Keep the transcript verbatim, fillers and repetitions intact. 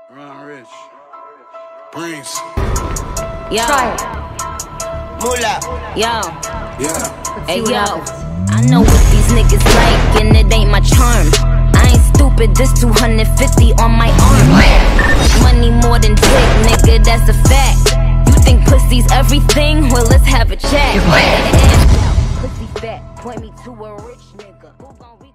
Ron Rich. Prince. Yo. Try it. Moolah. Yo. Yeah. Hey, what yo. happens. I know what these niggas like, and it ain't my charm. I ain't stupid, this two hundred fifty on my arm. Money more than dick, nigga, that's a fact. You think pussy's everything? Well, let's have a chat. Pussy fat, point me to a rich nigga. Who gon'